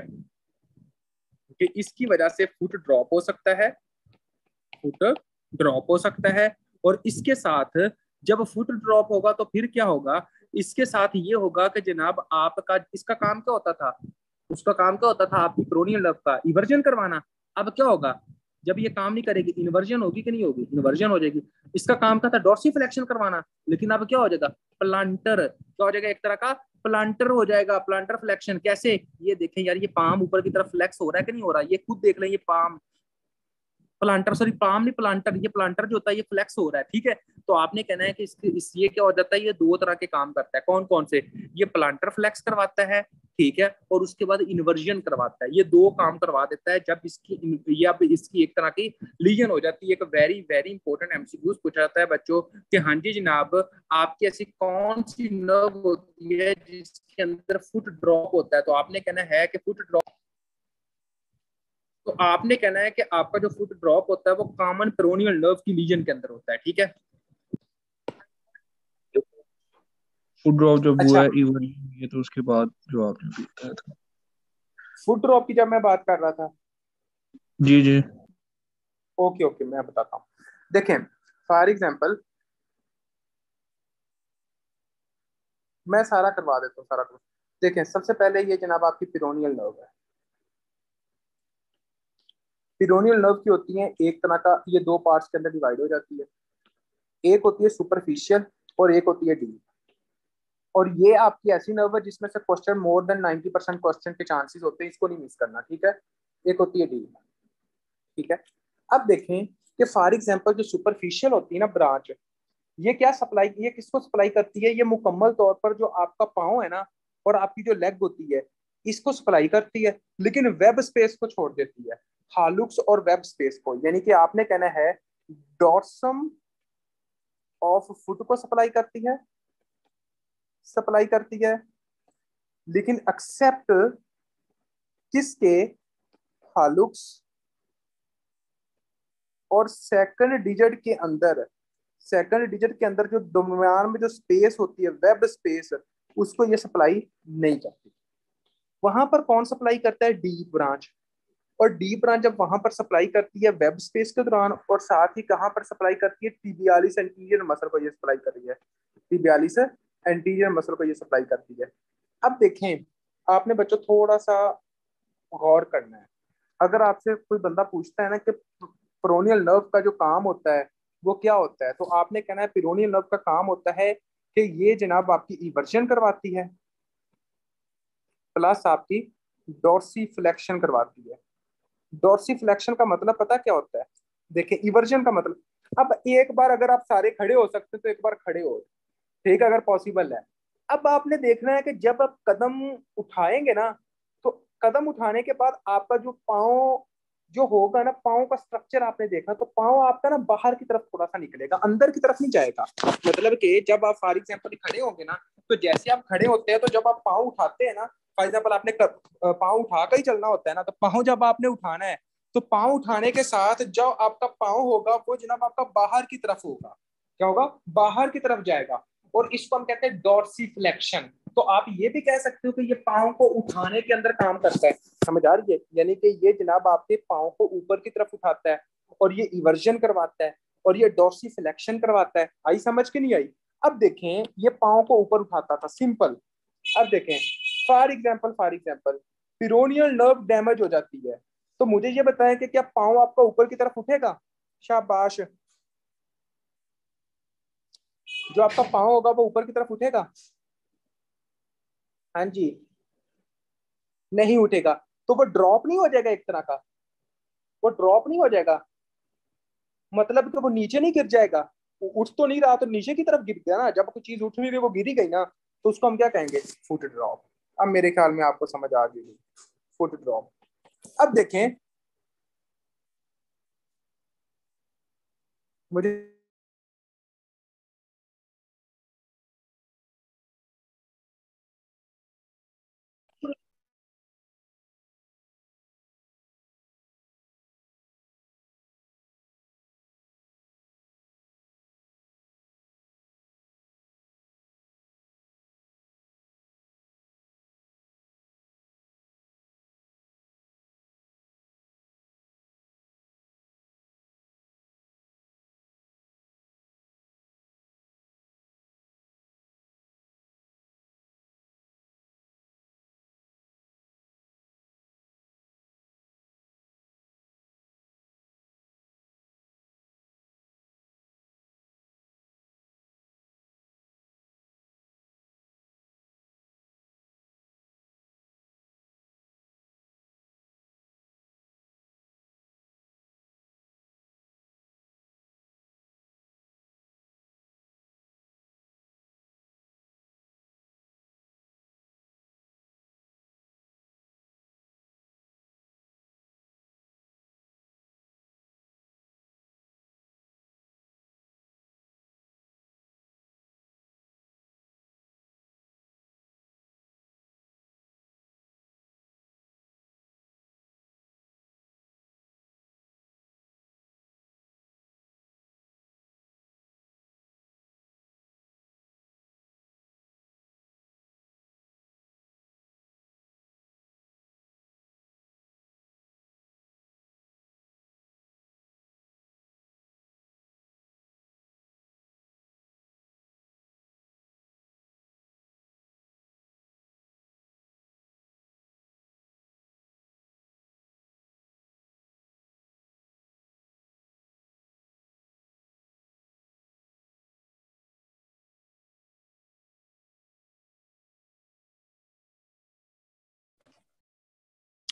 कि इसकी वजह से फुट ड्रॉप हो सकता है, फुट ड्रॉप हो सकता है। और इसके साथ जब फुट ड्रॉप होगा तो फिर क्या होगा, इसके साथ ये होगा कि जनाब आपका, इसका काम क्या होता था, उसका काम क्या होता था आपकी पिरोनियल नर्व का इवर्जन करवाना। अब क्या होगा, जब ये काम नहीं करेगी, इन्वर्जन होगी कि नहीं होगी, इन्वर्जन हो जाएगी। इसका काम क्या था, डॉर्सीफ्लेक्शन करवाना, लेकिन अब क्या हो जाएगा, प्लांटर, क्या हो जाएगा, एक तरह का प्लांटर हो जाएगा, प्लांटर फ्लेक्शन। कैसे, ये देखें यार, ये पाम ऊपर की तरफ फ्लेक्स हो रहा है कि नहीं हो रहा है, ये खुद देख लें, ये पाम प्लांटर, सॉरी पाम नहीं प्लांटर, ये प्लांटर जो होता है ये फ्लेक्स हो रहा है। ठीक है, तो आपने कहना है कि इसके इस ये क्या हो जाता है, ये दो तरह के काम करता है, कौन कौन से, ये प्लांटर फ्लेक्स करवाता है, ठीक है, और उसके बाद इन्वर्जन करवाता है। ये दो काम करवा देता है जब इसकी ये अब इसकी एक तरह की लीजन हो जाती है। एक वेरी वेरी इंपॉर्टेंट एमसीक्यूज पूछा जाता है बच्चों कि हाँ जी जनाब, आपकी ऐसी कौन सी नर्व होती है जिसके अंदर फुट ड्रॉप होता है? तो आपने कहना है कि फुट ड्रॉप, तो आपने कहना है कि आपका जो फुट ड्रॉप होता है वो कॉमन पेरोनियल नर्व की लीजन के अंदर होता है। ठीक है, फुट ड्रॉप जब हुआ अच्छा, है इवन ये, तो उसके बाद जो आपने भी बताया था। फुट ड्रॉप की जब मैं बात कर रहा था, जी जी। ओके ओके मैं बताता हूँ। देखें फॉर एग्जांपल, मैं सारा करवा देता हूँ सारा कुछ। देखें सबसे पहले ये जनाब आपकी पिरोनियल नर्व है। पिरोनियल नर्व की होती है एक तरह का, ये दो पार्ट्स के अंदर डिवाइड हो जाती है। एक होती है सुपरफिशियल और एक होती है डीप। और ये आपकी ऐसी नर्व है जिसमें से question more than ninety percent question के चांसेस होते हैं, इसको नहीं मिस करना, ठीक है। एक होती है डीप, ठीक है। अब देखें कि फॉर एग्जांपल जो सुपरफिशियल होती है ना ब्रांच, ये क्या सप्लाई, ये किसको सप्लाई करती है? ये मुकम्मल तौर पर जो आपका पाँव है ना और आपकी जो लेग होती है, इसको सप्लाई करती है, लेकिन वेब स्पेस को छोड़ देती है, हालुक्स और वेब स्पेस को। यानी कि आपने कहना है डॉर्सम ऑफ फुट को सप्लाई करती है, सप्लाई करती है, लेकिन एक्सेप्ट किसके? हालुक्स और सेकंड डिजिट के अंदर, सेकंड डिजिट के अंदर जो दरम्यान में जो स्पेस होती है वेब स्पेस, उसको ये सप्लाई नहीं करती। वहां पर कौन सप्लाई करता है? Deep branch. और डीप ब्रांच जब वहां पर सप्लाई करती है वेब स्पेस के दौरान, और साथ ही कहां पर सप्लाई करती है? टिबियालिस एंटीरियर मसल को ये सप्लाई कर रही है, टिबियालिस एंटीरियर मसल को ये सप्लाई करती है। अब देखें, आपने बच्चों थोड़ा सा गौर करना है। अगर आपसे कोई बंदा पूछता है ना कि पेरोनियल नर्व का जो काम होता है वो क्या होता है, तो आपने कहना है पेरोनियल नर्व का काम होता है कि ये जनाब आपकी इवर्जन करवाती है, प्लस आपकी डोर्सीफ्लेक्शन करवाती है। डोर्सीफ्लेक्शन का मतलब पता क्या होता है? देखिए इवर्जन का मतलब, अब एक बार अगर आप सारे खड़े हो सकते तो एक बार खड़े हो, ठीक है, अगर पॉसिबल है। अब आपने देखना है कि जब आप कदम उठाएंगे ना, तो कदम उठाने के बाद आपका जो पाँव जो होगा ना, पाँव का स्ट्रक्चर आपने देखा, तो पाँव आपका ना बाहर की तरफ थोड़ा सा निकलेगा, अंदर की तरफ नहीं जाएगा। मतलब कि जब आप फॉर एग्जाम्पल खड़े होंगे ना, तो जैसे आप खड़े होते हैं तो जब आप पाँव उठाते हैं ना, फॉर एग्जाम्पल आपने पाँव उठा कर ही चलना होता है ना, तो पाँव जब आपने उठाना है, तो पाँव उठाने के साथ जो आपका पाँव होगा वो जनाब आपका बाहर की तरफ होगा। क्या होगा? बाहर की तरफ जाएगा। और इसको हम कहते हैं डॉर्सीफ्लेक्शन। तो आप ये भी कह सकते हो कि ये पाँव को उठाने के अंदर काम करता है। समझ आ रही है? यानी कि ये जनाब आपके पाँव को ऊपर की तरफ उठाता है, और ये इवर्जन करवाता है, और ये डॉर्सीफ्लेक्शन करवाता है। आई समझ के नहीं आई? अब देखें, ये पाँव को ऊपर उठाता था, सिंपल। अब देखें, for example for example peroneal nerve damage हो जाती है, तो मुझे ये बताएं कि क्या पाँव आपका ऊपर की तरफ उठेगा? शाबाश। जो आपका पाँव होगा वो ऊपर की तरफ उठेगा? हाँ जी, नहीं उठेगा। तो वो ड्रॉप नहीं हो जाएगा एक तरह का? वो ड्रॉप नहीं हो जाएगा, मतलब कि वो नीचे नहीं गिर जाएगा। वो उठ तो नहीं रहा, तो नीचे की तरफ गिर गया ना। जब कोई चीज उठ नहीं रही, वो गिरी गई ना, तो उसको हम क्या कहेंगे? Foot drop. अब मेरे ख्याल में आपको समझ आ गई, फुट ड्रॉप। अब देखें, मुझे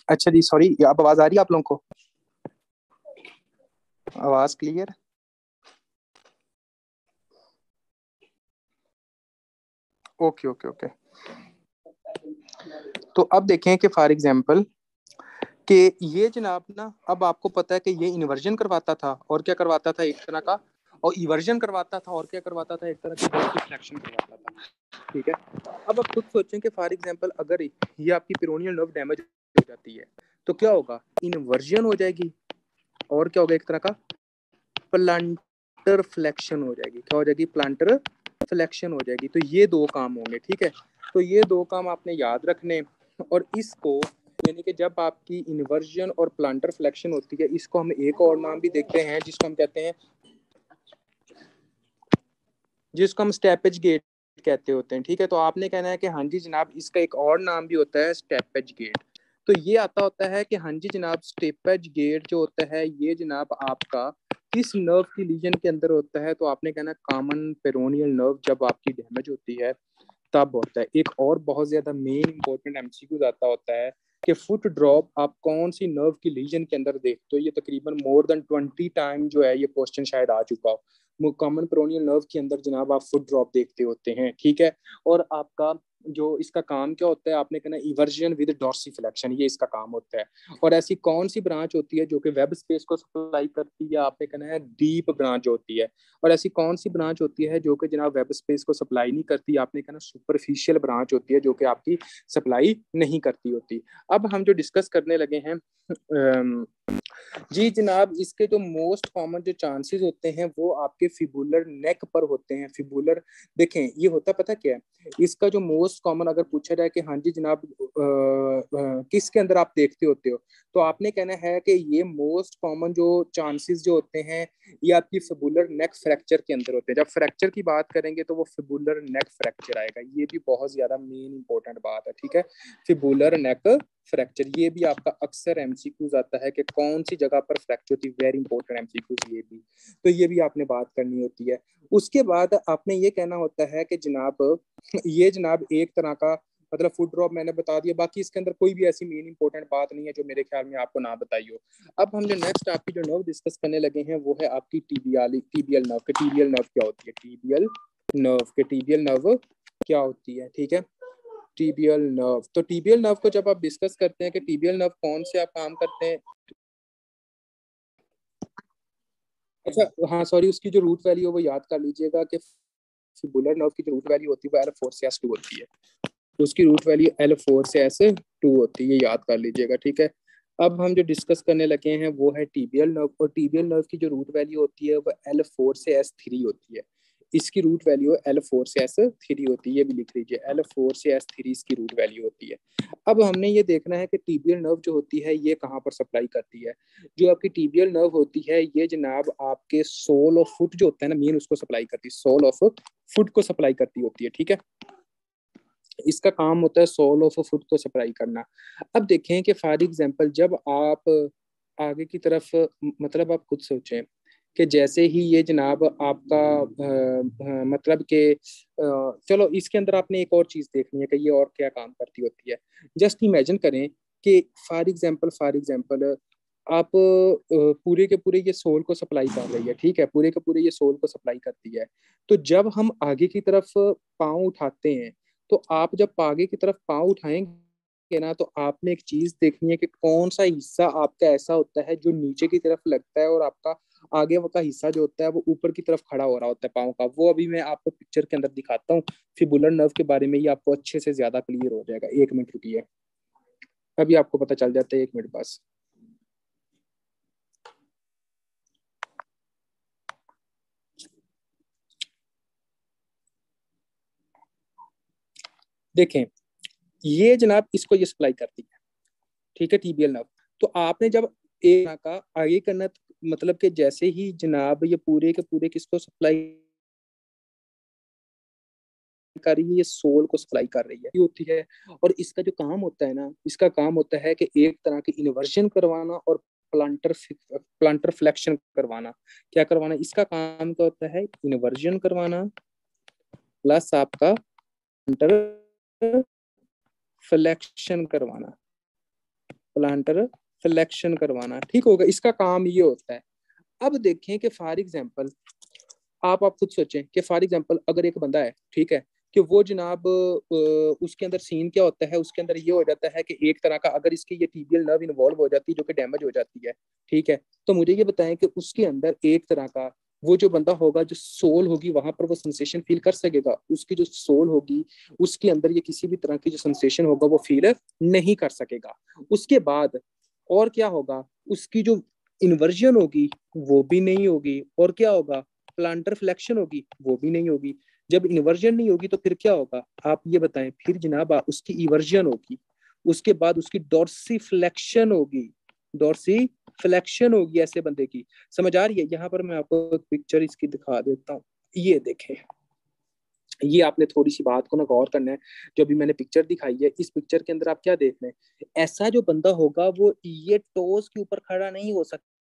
अच्छा जी, सॉरी, अब आवाज आ रही है आप लोगों को? आवाज क्लियर? Okay okay okay. तो अब देखें कि फॉर एग्जांपल कि ये जनाब ना, अब आपको पता है कि ये इन्वर्जन करवाता था और क्या करवाता था एक तरह का, और इवर्जन करवाता था और क्या करवाता था एक तरह की रिफ्लेक्शन करवाता था। ठीक है, अब आप खुद सोचें कि फॉर एग्जांपल अगर ये आपकी पेरोनियल नर्व डैमेज हो जाती है तो क्या होगा, इन्वर्जन हो जाएगी और क्या होगा एक तरह का प्लांटर फ्लेक्शन हो जाएगी। क्या हो जाएगी? प्लांटर फ्लेक्शन हो जाएगी। तो ये दो काम होंगे। ठीक है, तो ये दो काम आपने याद रखने, और इसको यानी कि जब आपकी इन्वर्जन और प्लांटर फ्लेक्शन होती है, इसको हम एक और नाम भी देखते हैं जिसको हम कहते हैं जिसको हम स्टेपेज गेट कहते होते हैं। ठीक है, तो आपने कहना है कि हाँ जी जनाब इसका एक और नाम भी होता है स्टेपेज गेट। तो ये आता होता है कि हाँ जी जनाब स्टेपेज गेट जो होता है ये जनाब आपका किस नर्व की लीजन के अंदर होता है, तो आपने कहना कॉमन पेरोनियल नर्व जब आपकी डैमेज होती है तब होता है। एक और बहुत ज्यादा मेन इंपॉर्टेंट एमसीक्यू आता होता है कि फुट ड्रॉप आप कौन सी नर्व की लीजन के अंदर देखते हो। ये तकरीबन मोर देन ट्वेंटी टाइम जो है ये क्वेश्चन शायद आ चुका हो। कॉमन पेरोनियल नर्व के अंदर जनाब आप फुट ड्रॉप देखते होते हैं। ठीक है, और आपका जो इसका काम क्या होता है, आपने कहना इवर्जन विद डॉर्सिफिलेक्शन, ये इसका काम होता है। और ऐसी कौन सी ब्रांच होती है जो कि वेब स्पेस को सप्लाई करती है, आपने कहना है डीप ब्रांच होती है। और ऐसी कौन सी ब्रांच होती है जो कि जनाब वेब स्पेस को सप्लाई नहीं करती, आपने कहना सुपरफिशियल ब्रांच होती है जो कि आपकी सप्लाई नहीं करती होती। अब हम जो डिस्कस करने लगे हैं जी जनाब, इसके जो मोस्ट कॉमन जो चांसेस होते हैं वो आपके फिबुलर नेक पर होते हैं। फिबुलर देखें ये होता पता क्या है, इसका जो मोस्ट कॉमन अगर पूछा जाए कि हाँ जी जनाब किसके अंदर आप देखते होते हो, तो आपने कहना है कि ये मोस्ट कॉमन जो चांसेस जो होते हैं ये आपकी फिबुलर नेक फ्रैक्चर के अंदर होते हैं। जब फ्रैक्चर की बात करेंगे तो वो फिबुलर नेक फ्रैक्चर आएगा। ये भी बहुत ज्यादा मेन इंपॉर्टेंट बात है। ठीक है, फिबुलर नेक फ्रैक्चर, ये भी आपका अक्सर एमसीक्यूज आता है कि कौन सी जगह पर फ्रैक्चर होती है, वेरी इंपॉर्टेंट एमसीक्यूज ये भी। तो ये भी आपने बात करनी होती है। उसके बाद आपने ये कहना होता है कि जनाब ये जनाब एक तरह का मतलब फुट ड्रॉप मैंने बता दिया, बाकी इसके अंदर कोई भी ऐसी मेन इंपॉर्टेंट बात नहीं है जो मेरे ख्याल में आपको ना बताई हो। अब हम जो नेक्स्ट आपकी जो नर्व डिस्कस करने लगे हैं वो है आपकी टीबियाली टीबियल नर्व के टीबियल नर्व क्या होती है, टीबियल नर्व के टीबियल नर्व क्या होती है। ठीक है, टीबियल नर्व, तो टीबियल नर्व को जब आप डिस्कस करते हैं कि टीबियल नर्व कौन से आप काम करते हैं, अच्छा हाँ सॉरी, उसकी जो रूट वैल्यू है वो याद कर लीजिएगा कि फिबुलर नर्व की जो रूट वैल्यू होती है वो एल फोर से एस टू होती है। तो उसकी रूट वैल्यू एल फोर से एस टू होती है, ये याद कर लीजिएगा। ठीक है, अब हम जो डिस्कस करने लगे हैं वो है टीबियल नर्व, और टीबियल नर्व की जो रूट वैल्यू होती है वो एल फोर से एस थ्री होती है। इसकी रूट वैल्यू एल फोर से एस थ्री होती है, ये भी लिख लीजिए, एल फोर से एस थ्री इसकी रूट वैल्यू होती है। अब हमने ये देखना है कि टीबियल नर्व जो होती है ये कहाँ पर सप्लाई करती है। जो आपकी टीबियल नर्व होती है ये जनाब आपके सोल ऑफ फुट जो होता है ना मेन, उसको सप्लाई करती है, सोल ऑफ फुट को सप्लाई करती होती है। ठीक है, इसका काम होता है सोल ऑफ फुट को सप्लाई करना। अब देखें कि फॉर एग्जांपल जब आप आगे की तरफ, मतलब आप खुद सोचें कि जैसे ही ये जनाब आपका आ, आ, मतलब कि चलो इसके अंदर आपने एक और चीज देखनी है कि ये और क्या काम करती होती है। जस्ट इमेजिन करें कि फॉर एग्जांपल फॉर एग्जांपल आप पूरे के पूरे ये सोल को सप्लाई कर रही है। ठीक है, पूरे के पूरे ये सोल को सप्लाई करती है। तो जब हम आगे की तरफ पाँव उठाते हैं, तो आप जब आगे की तरफ पाँव उठाएंगे ना, तो आपने एक चीज देखनी है कि कौन सा हिस्सा आपका ऐसा होता है जो नीचे की तरफ लगता है और आपका आगे का हिस्सा जो होता है वो ऊपर की तरफ खड़ा हो रहा होता है पाँव का। वो अभी मैं आपको पिक्चर के अंदर दिखाता हूँ फिबुलर नर्व के बारे में, ये आपको अच्छे से ज्यादा क्लियर हो जाएगा। एक मिनट रुकिए, अभी आपको पता चल जाता है, एक मिनट बस। देखें ये जनाब इसको ये सप्लाई करती है। ठीक है, टीबीएल नर्व। तो आपने जब एक का आगे करना, मतलब कि जैसे ही जनाब ये पूरे के पूरे किसको सप्लाई कर रही है, ये सोल को सप्लाई कर रही है होती है। और इसका जो काम होता है ना, इसका काम होता है कि एक तरह की इन्वर्जन करवाना और प्लांटर प्लांटर फ्लेक्शन करवाना। क्या करवाना, इसका काम क्या होता है, इन्वर्जन करवाना प्लस आपका प्लांटर फ्लेक्शन करवाना। प्लांटर फ्लेक्शन करवाना, ठीक होगा, इसका काम ये होता है। अब देखें कि फॉर एग्जांपल आप आप खुद सोचें कि फॉर एग्जांपल अगर एक बंदा है, ठीक है, कि वो जनाब उसके अंदर सीन क्या होता है, उसके अंदर ये हो जाता है कि एक तरह का अगर इसकी ये टीबियल नर्व इन्वॉल्व हो जाती है जो कि डैमेज हो जाती है, ठीक है, तो मुझे ये बताएं कि उसके अंदर एक तरह का वो जो बंदा होगा, जो सोल होगी, वहां पर वो सेंसेशन फील कर सकेगा, उसकी जो सोल होगी उसके अंदर ये किसी भी तरह की जो सेंसेशन होगा वो फील नहीं कर सकेगा। उसके बाद और क्या होगा, उसकी जो इन्वर्जन होगी वो भी नहीं होगी, और क्या होगा, प्लांटर फ्लेक्शन होगी वो भी नहीं होगी। जब इन्वर्जन नहीं होगी तो फिर क्या होगा, आप ये बताएं, फिर जनाब उसकी इवर्जन होगी, उसके बाद उसकी डॉर्सी फ्लेक्शन होगी, डॉर्सी फ्लेक्शन होगी ऐसे बंदे की। समझ आ रही है? यहाँ पर मैं आपको एक पिक्चर इसकी दिखा देता हूँ, ये देखें, ये आपने थोड़ी सी बात को ना गौर करना है। जो अभी मैंने पिक्चर दिखाई है, इस पिक्चर के अंदर आप क्या देख रहे हैं, ऐसा जो बंदा होगा वो ये टोस के ऊपर खड़ा नहीं हो सकता।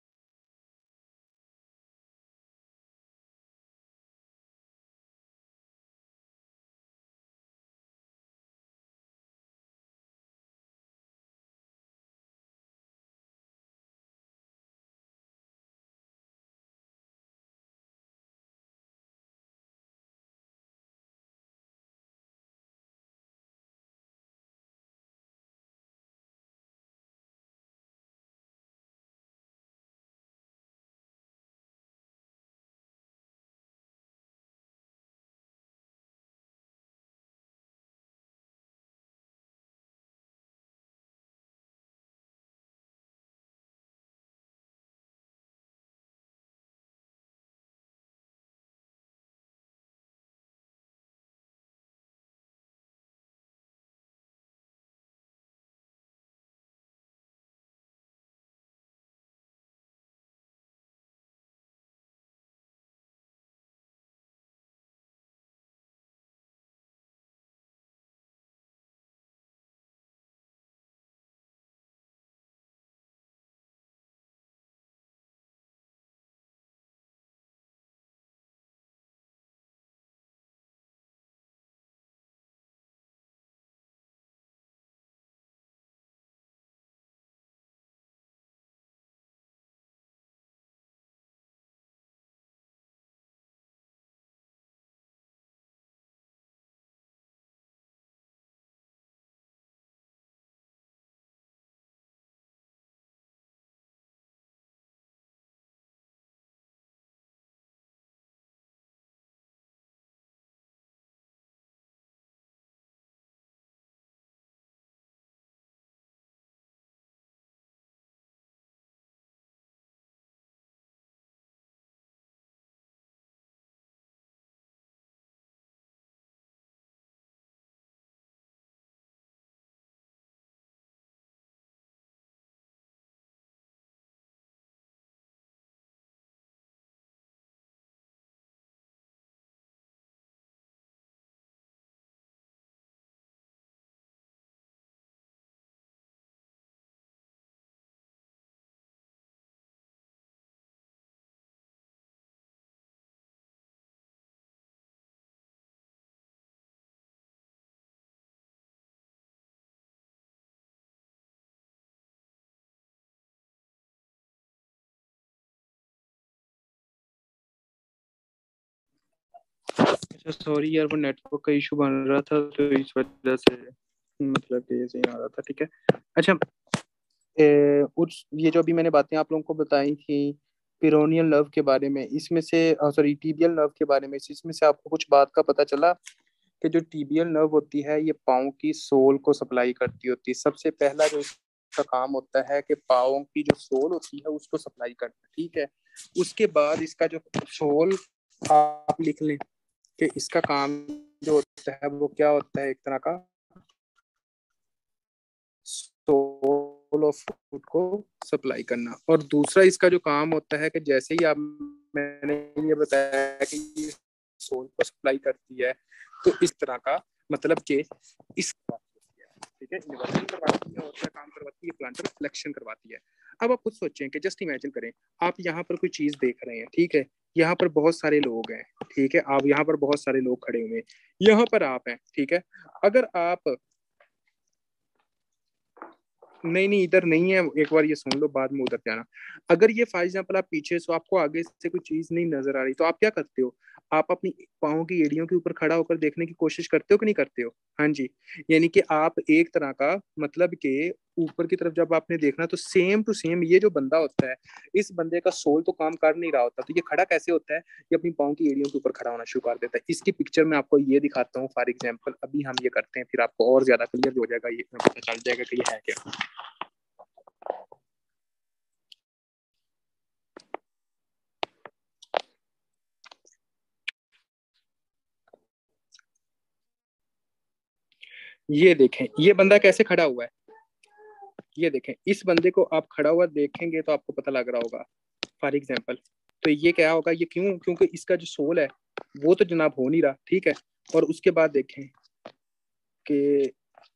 अच्छा सॉरी यार, वो नेटवर्क का इशू बन रहा था तो इस वजह से मतलब कि ये सही आ रहा था, ठीक है। अच्छा, ए, उस ये जो अभी मैंने बातें आप लोगों को बताई थी पिरोनियल नर्व के बारे में, इसमें से सॉरी टीबियल नर्व के बारे में, इसमें से आपको कुछ बात का पता चला कि जो टीबियल नर्व होती है ये पाँव की सोल को सप्लाई करती होती है। सबसे पहला जो इसका काम होता है कि पाँव की जो सोल होती है उसको सप्लाई करना, ठीक है। उसके बाद इसका जो सोल, आप लिख लें कि इसका काम जो होता है वो क्या होता है, एक तरह का सोल ऑफ फूड को सप्लाई करना। और दूसरा इसका जो काम होता है कि जैसे ही आप, मैंने ये बताया कि ये सोल को सप्लाई करती है, तो इस तरह का मतलब कि इस, ठीक है, इन्वर्जन करवाती है और क्या काम करवाती है, प्लांटर फ्लेक्शन करवाती है। अब आप खुद सोचें कि जस्ट इमेजिन करें, आप यहाँ पर कोई चीज देख रहे हैं, ठीक है, यहाँ पर बहुत सारे लोग हैं, ठीक है, आप यहाँ पर बहुत सारे लोग खड़े हुए हैं, यहाँ पर आप हैं, ठीक है। अगर आप नहीं नहीं, इधर नहीं है, एक बार ये सुन लो, बाद में उधर जाना। अगर ये फॉर एग्जाम्पल आप पीछे से, आपको आगे से कोई चीज नहीं नजर आ रही, तो आप क्या करते हो? आप अपनी पाँव की एड़ियों के ऊपर खड़ा होकर देखने की कोशिश करते हो कि नहीं करते हो? हाँ जी। यानी कि आप एक तरह का, मतलब के ऊपर की तरफ जब आपने देखना, तो सेम टू सेम ये जो बंदा होता है, इस बंदे का सोल तो काम कर नहीं रहा होता, तो ये खड़ा कैसे होता है? ये अपनी पाँव की एड़ियों के ऊपर खड़ा होना शुरू कर देता है। इसकी पिक्चर में आपको ये दिखाता हूँ फॉर एग्जाम्पल, अभी हम ये करते हैं, फिर आपको और ज्यादा क्लियर हो जाएगा, ये पता चल जाएगा कि ये है क्या। ये देखें, ये बंदा कैसे खड़ा हुआ है, ये देखें, इस बंदे को आप खड़ा हुआ देखेंगे तो आपको पता लग रहा होगा फॉर एग्जाम्पल। तो ये क्या होगा, ये क्यों? क्योंकि इसका जो सोल है वो तो जनाब हो नहीं रहा, ठीक है। और उसके बाद देखें कि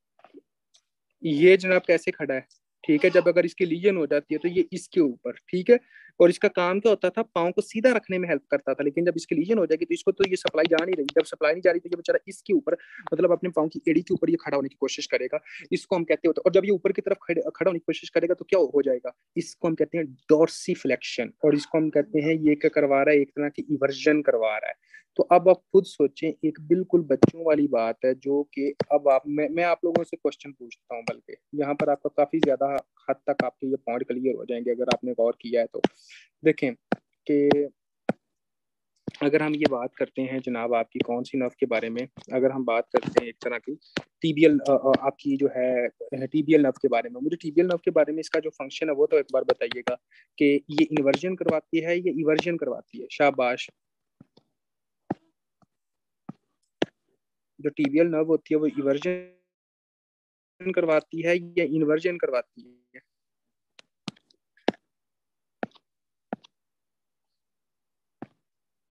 ये जनाब कैसे खड़ा है, ठीक है। जब अगर इसकी लीजन हो जाती है तो ये इसके ऊपर, ठीक है। और इसका काम क्या होता था? पाँव को सीधा रखने में हेल्प करता था, लेकिन जब इसकी लीजन हो जाएगी तो इसको तो ये सप्लाई जा नहीं रही। जब सप्लाई नहीं जा रही तो ये बेचारा इसके ऊपर, मतलब अपने पाँव की एड़ी के ऊपर ये खड़ा होने की कोशिश करेगा। इसको हम कहते होते, और जब ये ऊपर की तरफ खड़े खड़ा होने की कोशिश करेगा तो क्या हो जाएगा? इसको हम कहते हैं डोर्सिफ्लेक्शन, और इसको हम कहते हैं ये क्या करवा रहा है, एक तरह की इवर्जन करवा रहा है। तो अब आप खुद सोचें, एक बिल्कुल बच्चों वाली बात है, जो कि अब आप मैं मैं आप लोगों से क्वेश्चन पूछता हूँ, बल्कि यहाँ पर आपका काफी ज्यादा हद तक आपके ये पॉइंट क्लियर हो जाएंगे अगर आपने गौर किया है तो। देखें कि अगर हम ये बात करते हैं जनाब आपकी कौन सी नर्व के बारे में, अगर हम बात करते हैं एक तरह की टीबियल, आपकी जो है टीबियल नर्व के बारे में, मुझे टीबियल नर्व के बारे में इसका जो फंक्शन है वो तो एक बार बताइएगा कि ये इन्वर्जन करवाती है या इवर्जन करवाती है? शाबाश। जो टीबियल नर्व होती है वो इवर्जन करवाती है या इन्वर्जन करवाती है?